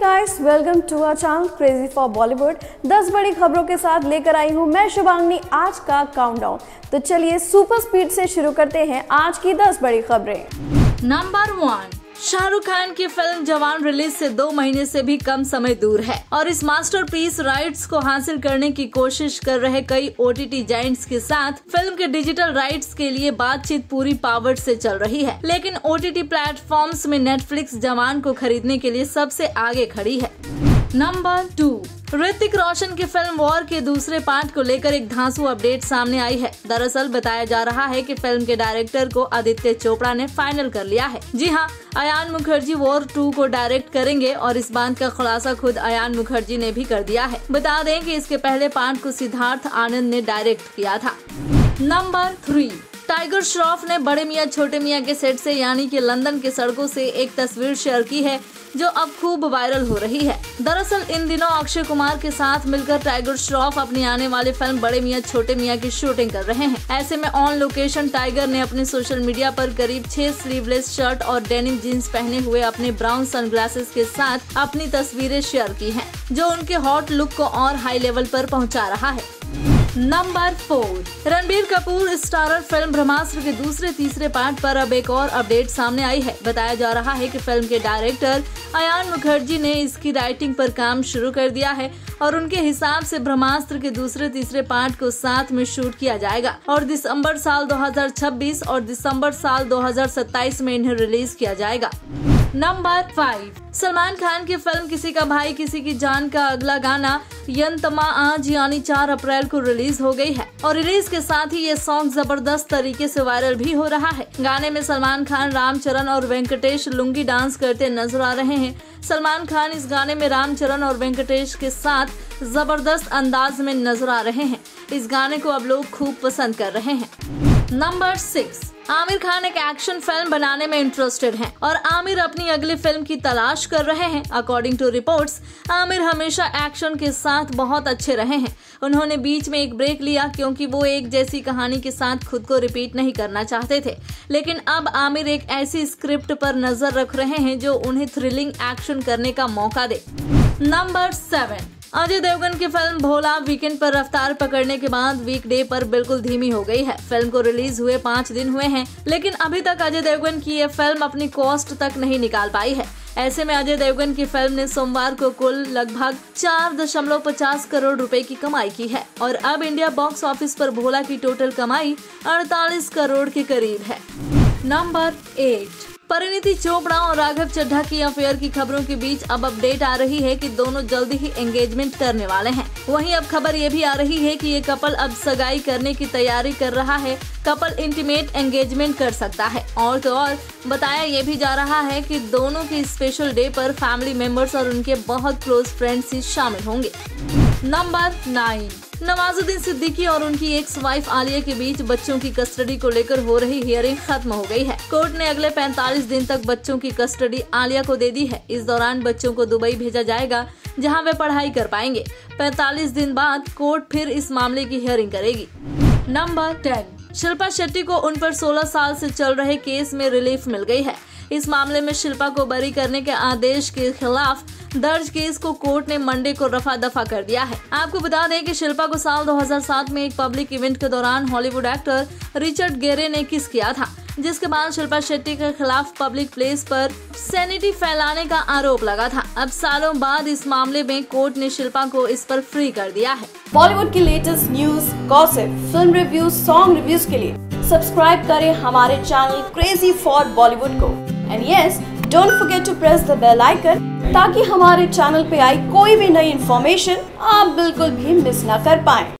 Guys, welcome to our channel crazy for Bollywood. 10 बड़ी खबरों के साथ लेकर आई हूँ मैं शुभांगनी आज का काउंटडाउन। तो चलिए सुपर स्पीड से शुरू करते हैं आज की 10 बड़ी खबरें। नंबर 1, शाहरुख खान की फिल्म जवान रिलीज से 2 महीने से भी कम समय दूर है और इस मास्टरपीस राइट्स को हासिल करने की कोशिश कर रहे कई OTT जायंट्स के साथ फिल्म के डिजिटल राइट्स के लिए बातचीत पूरी पावर से चल रही है। लेकिन OTT प्लेटफॉर्म्स में नेटफ्लिक्स जवान को खरीदने के लिए सबसे आगे खड़ी है। नंबर 2, ऋतिक रोशन की फिल्म वॉर के दूसरे पार्ट को लेकर एक धांसू अपडेट सामने आई है। दरअसल बताया जा रहा है कि फिल्म के डायरेक्टर को आदित्य चोपड़ा ने फाइनल कर लिया है। जी हां, अयान मुखर्जी वॉर 2 को डायरेक्ट करेंगे और इस बात का खुलासा खुद अयान मुखर्जी ने भी कर दिया है। बता दें कि इसके पहले पार्ट को सिद्धार्थ आनंद ने डायरेक्ट किया था। नंबर 3, टाइगर श्रॉफ ने बड़े मियां छोटे मियां के सेट से यानी कि लंदन के सड़कों से एक तस्वीर शेयर की है जो अब खूब वायरल हो रही है। दरअसल इन दिनों अक्षय कुमार के साथ मिलकर टाइगर श्रॉफ अपनी आने वाली फिल्म बड़े मियां छोटे मियां की शूटिंग कर रहे हैं। ऐसे में ऑन लोकेशन टाइगर ने अपने सोशल मीडिया पर करीब 6 स्लीवलेस शर्ट और डेनिम जीन्स पहने हुए अपने ब्राउन सनग्लासेस के साथ अपनी तस्वीरें शेयर की हैं, जो उनके हॉट लुक को और हाई लेवल पर पहुंचा रहा है। Number 4, Ranbir Kapoor starrer film Brahmastra के दूसरे तीसरे पार्ट पर अब एक और अपडेट सामने आई है। बताया जा रहा है कि फिल्म के डायरेक्टर अयान मुखर्जी ने इसकी राइटिंग पर काम शुरू कर दिया है और उनके हिसाब से ब्रह्मास्त्र के दूसरे तीसरे पार्ट को साथ में शूट किया जाएगा और दिसंबर साल 2026 और दिसंबर साल 2027 में इन्हें रिलीज किया जाएगा। नंबर 5, सलमान खान की फिल्म किसी का भाई किसी की जान का अगला गाना यंतमा आज यानी 4 अप्रैल को रिलीज हो गई है और रिलीज के साथ ही ये सॉन्ग जबरदस्त तरीके से वायरल भी हो रहा है। गाने में सलमान खान, रामचरण और वेंकटेश लुंगी डांस करते नजर आ रहे हैं। सलमान खान इस गाने में रामचरण और वेंकटेश के साथ जबरदस्त अंदाज में नजर आ रहे हैं। इस गाने को अब लोग खूब पसंद कर रहे हैं। नंबर 6, आमिर खान एक एक्शन फिल्म बनाने में इंटरेस्टेड हैं और आमिर अपनी अगली फिल्म की तलाश कर रहे हैं। अकॉर्डिंग टू रिपोर्ट्स, आमिर हमेशा एक्शन के साथ बहुत अच्छे रहे हैं। उन्होंने बीच में एक ब्रेक लिया क्योंकि वो एक जैसी कहानी के साथ खुद को रिपीट नहीं करना चाहते थे। लेकिन अब आमिर एक ऐसी स्क्रिप्ट पर नजर रख रहे हैं जो उन्हें थ्रिलिंग एक्शन करने का मौका दे। नंबर 7, अजय देवगन की फिल्म भोला वीकेंड पर रफ्तार पकड़ने के बाद वीकडे पर बिल्कुल धीमी हो गई है। फिल्म को रिलीज हुए 5 दिन हुए हैं, लेकिन अभी तक अजय देवगन की ये फिल्म अपनी कॉस्ट तक नहीं निकाल पाई है। ऐसे में अजय देवगन की फिल्म ने सोमवार को कुल लगभग 4.50 करोड़ रुपए की कमाई की है और अब इंडिया बॉक्स ऑफिस पर भोला की टोटल कमाई 48 करोड़ के करीब है। नंबर 8, परिणीति चोपड़ा और राघव चड्ढा की अफेयर की खबरों के बीच अब अपडेट आ रही है कि दोनों जल्दी ही एंगेजमेंट करने वाले हैं। वहीं अब खबर ये भी आ रही है कि ये कपल अब सगाई करने की तैयारी कर रहा है। कपल इंटीमेट एंगेजमेंट कर सकता है और तो और बताया ये भी जा रहा है कि दोनों के स्पेशल डे पर फैमिली मेंबर्स और उनके बहुत क्लोज फ्रेंड्स ही शामिल होंगे। नंबर 9, नवाजुद्दीन सिद्दीकी और उनकी एक्स वाइफ आलिया के बीच बच्चों की कस्टडी को लेकर हो रही हियरिंग खत्म हो गई है। कोर्ट ने अगले 45 दिन तक बच्चों की कस्टडी आलिया को दे दी है। इस दौरान बच्चों को दुबई भेजा जाएगा जहां वे पढ़ाई कर पाएंगे। 45 दिन बाद कोर्ट फिर इस मामले की हियरिंग करेगी। नंबर 10, शिल्पा शेट्टी को उन पर 16 साल से चल रहे केस में रिलीफ मिल गई है। इस मामले में शिल्पा को बरी करने के आदेश के खिलाफ दर्ज केस को कोर्ट ने मंडे को रफा दफा कर दिया है। आपको बता दें कि शिल्पा को साल 2007 में एक पब्लिक इवेंट के दौरान हॉलीवुड एक्टर रिचर्ड गेरे ने किस किया था, जिसके बाद शिल्पा शेट्टी के खिलाफ पब्लिक प्लेस पर सैनिटी फैलाने का आरोप लगा था। अब सालों बाद इस मामले में कोर्ट ने शिल्पा को इस पर फ्री कर दिया है। बॉलीवुड की latest news, gossip, film reviews, song reviews के लिए सब्सक्राइब करें हमारे चैनल क्रेजी फॉर बॉलीवुड को। And yes, don't forget to press the bell icon ताकि हमारे चैनल पे आई कोई भी नई इन्फॉर्मेशन आप बिल्कुल भी मिस ना कर पाएं।